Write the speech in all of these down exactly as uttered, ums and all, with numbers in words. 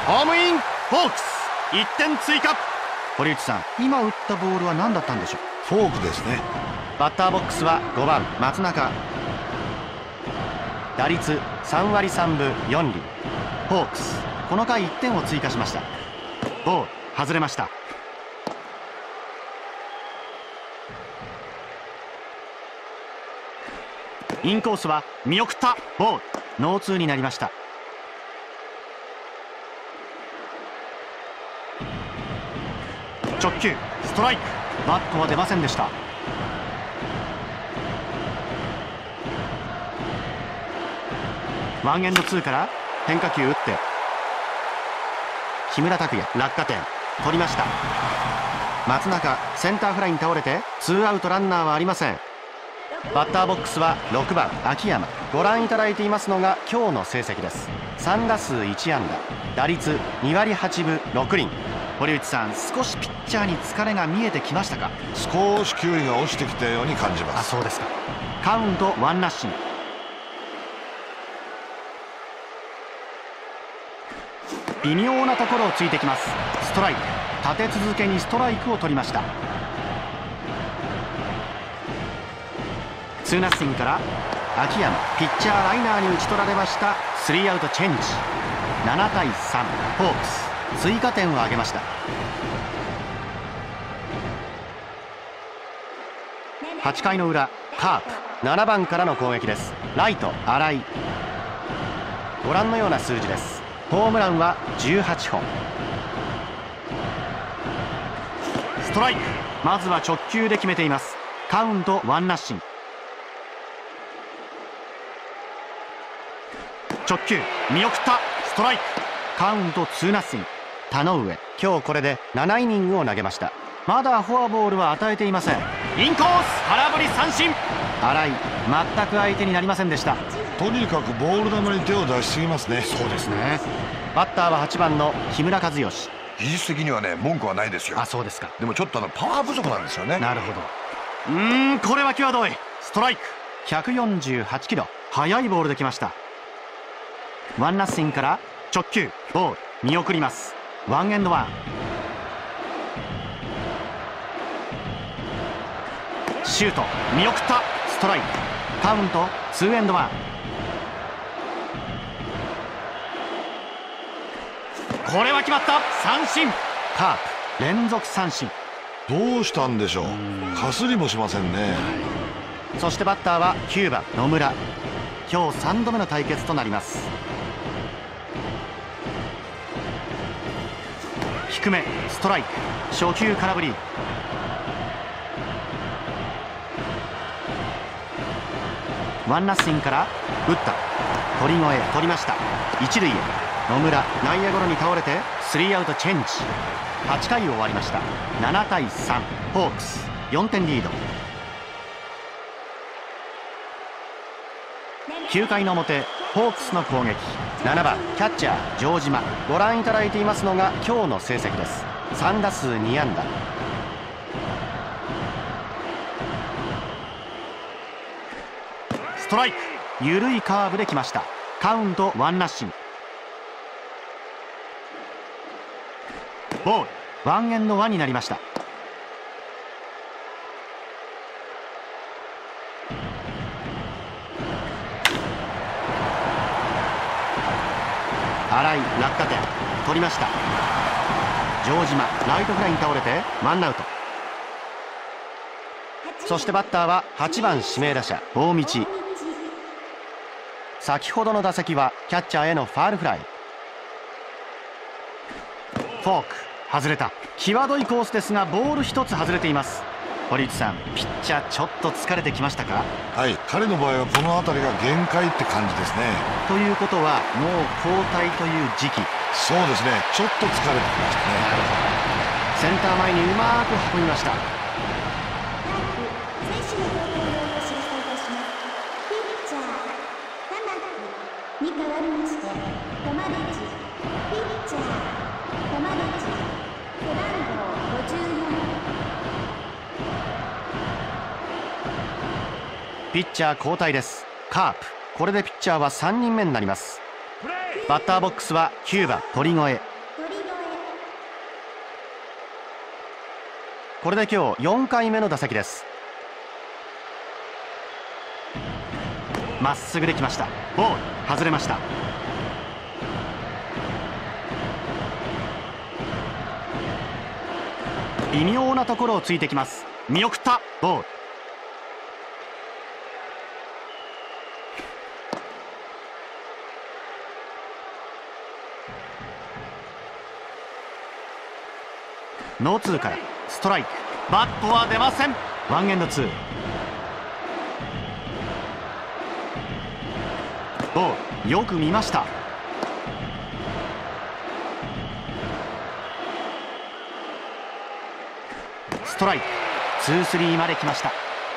ホームイン。フォークスいってん追加。堀内さん、今打ったボールは何だったんでしょう。 フォークですね。 バッターボックスはごばん松中。打率さんわりさんぶよんり。フォークスこの回いってんを追加しました。ボール外れました。インコースは見送った。ボールノーツーになりました。直球ストライク。バットは出ませんでした。ワンエンドツーから変化球打って、木村拓哉落下点取りました。松中センターフライに倒れてツーアウトランナーはありません。バッターボックスはろくばん秋山。ご覧いただいていますのが今日の成績です。さんだすういちあんだ、打率にわりはちぶろくりん。堀内さん、少しピッチャーに疲れが見えてきましたか。 少し球威が落ちてきたように感じます。 あ、そうですか。カウントワンナッシング。微妙なところをついてきます。ストライク。立て続けにストライクを取りました。ツーナッシングから秋山ピッチャーライナーに打ち取られました。スリーアウトチェンジ。ななたいさん。ホークス追加点を挙げました。はちかいの裏、カープななばんからの攻撃です。ライト新井。ご覧のような数字です。ホームランはじゅうはっぽん。ストライク。まずは直球で決めています。カウントワンナッシング。直球見送った。ストライク。カウントツーナッシング。田上今日これでななイニングを投げました。まだフォアボールは与えていません。インコース空振り三振。新井全く相手になりませんでした。 とにかくボール球に手を出しすぎますね。 そうですね。バッターははちばんの木村和義。 技術的にはね文句はないですよ。 あ、そうですか。 でもちょっとあのパワー不足なんですよね。 なるほど。うーん、これは際どい。ストライク。ひゃくよんじゅうはちキロ。速いボールできました。ワンナッシングから直球ボール見送ります。ワンエンドワン。シュート見送った。ストライク。カウントツーエンドワン。これは決まった。三振。カープ連続三振。 どうしたんでしょう。かすりもしませんね。 そしてバッターはきゅうばん野村。今日さんどめの対決となります。低めストライク。初球空振り。ワンナッシングから打った。鳥越取りました。一塁へ。野村内野ゴロに倒れてスリーアウトチェンジ。はちかい終わりました。ななたいさん。ホークスよんてんリード。きゅうかいの表ホークスの攻撃。ななばんキャッチャー城島。ご覧いただいていますのが今日の成績です。さんだすうにあんだ。ストライク。緩いカーブできました。カウントワンナッシング。ボールワンエンドワンになりました。新井落下点取りました。城島ライトフライに倒れてワンアウト。そしてバッターははちばん指名打者大道。先ほどの打席はキャッチャーへのファールフライ。フォーク外れた。際どいコースですがボール一つ外れています。堀内さん、ピッチャーちょっと疲れてきましたか。 はい、彼の場合はこの辺りが限界って感じですね。 ということはもう交代という時期。 そうですね、ちょっと疲れてきましたね。 センター前にうまく運びました。 に変わりましてコマルチピッチャーコマルチ背番号ごじゅうよん。 ピッチャー交代です。カープこれでピッチャーはさんにんめになります。バッターボックスはきゅうばん鳥越。 これで今日よんかいめの打席です。まっすぐできました。ボール外れました。微妙なところをついてきます。見送った。ボール。ノーツーからストライク。バットは出ません。ワンエンドツー。ボールよく見ました。ストライク。ツースリーまで来ました。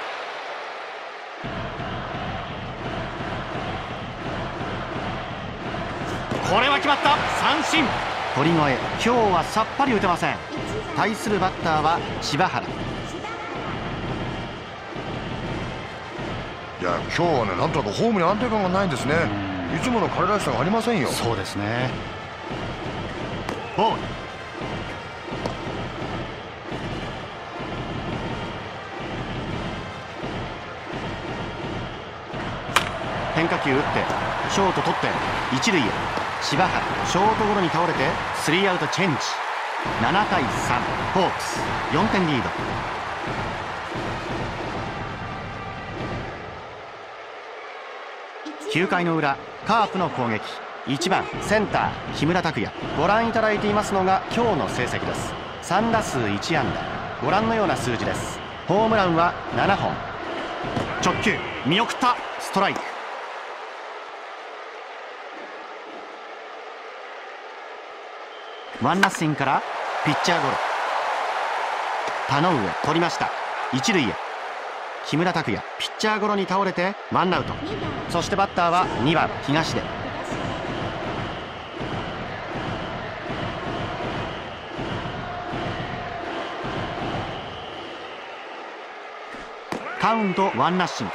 これは決まった。三振。鳥越、今日はさっぱり打てません。対するバッターは柴原。 いや今日はね、なんとなくホームに安定感がないんですね。いつもの彼らしさがありませんよ。 そうですね。ボール。変化球打ってショート取って一塁へ。柴原ショートゴロに倒れてスリーアウトチェンジ。ななたいさん。ホークスよんてんリード。きゅうかいの裏、カープの攻撃。いちばんセンター木村拓哉。ご覧いただいていますのが今日の成績です。さんだすういちあんだ。ご覧のような数字です。ホームランはななほん。直球見送った。ストライク。ワンナッシングからピッチャーゴロ。田上取りました。一塁へ。木村拓哉ピッチャーゴロに倒れてワンアウト。そしてバッターはにばん東出。カウントワンナッシング。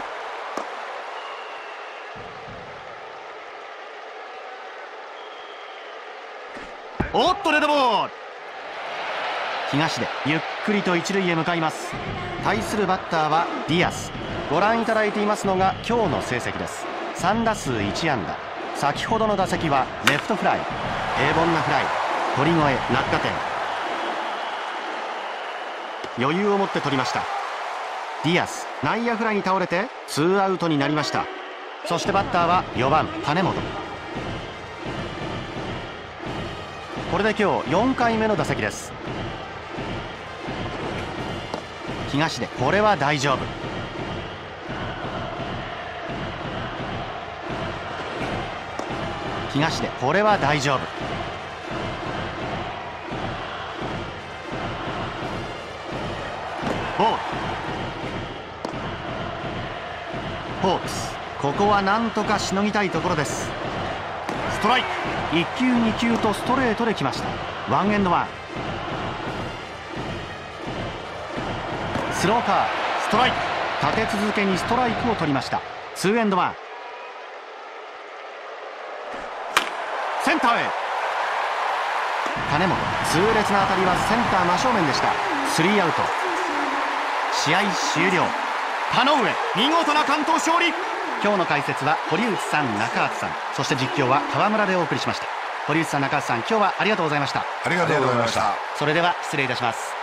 おっとデッドボール。東出ゆっくりと一塁へ向かいます。対するバッターはディアス。ご覧いただいていますのが今日の成績です。さんだすういちあんだ。先ほどの打席はレフトフライ。平凡なフライ。鳥越落下点。余裕を持って取りました。ディアス内野フライに倒れてツーアウトになりました。そしてバッターはよばん種本。これで今日よんかいめの打席です。東出これは大丈夫。東出これは大丈夫。ボール。ホークスここはなんとかしのぎたいところです。ストライク。いっきゅうにきゅうとストレートできました。ワンエンドワン。スローカーストライク。立て続けにストライクを取りました。ツーエンドワン。センターへ。金本痛烈な当たりはセンター真正面でした。スリーアウト。試合終了。田上見事な完投勝利。今日の解説は堀内さん、中畑さん、そして実況は川村でお送りしました。堀内さん、中畑さん、今日はありがとうございました。 ありがとうございました。 それでは失礼いたします。